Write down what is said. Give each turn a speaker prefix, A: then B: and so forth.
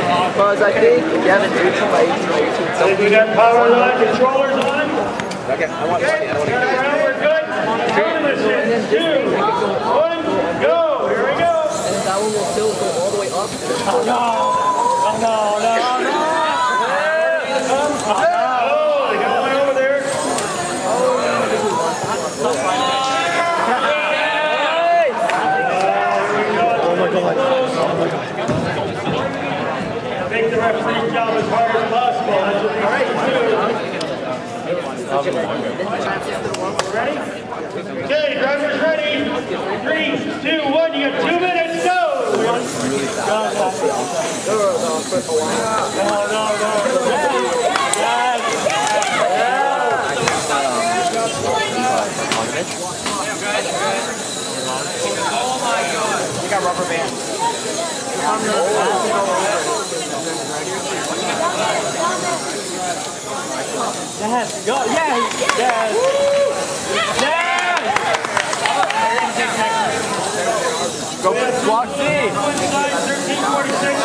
A: Because I think if you have an 18 by 18 by 18,
B: so we got power on, controllers on.
A: Okay, I want money. I don't want to get it.
B: We're good. Autonomous in 2, 1, go. Here we go.
A: And then that one will still go all the way up.
B: Oh no! Oh no! No! No! Oh, they got one over there. Make the referee's job as hard as possible. That's what we do. Ready? Okay, drivers ready. 3, 2, 1. You got 2 minutes. Go.
A: Oh my God! You got rubber bands.
B: Yes, go, yes, yes, yes!
A: Go for the squat.
B: 13:46.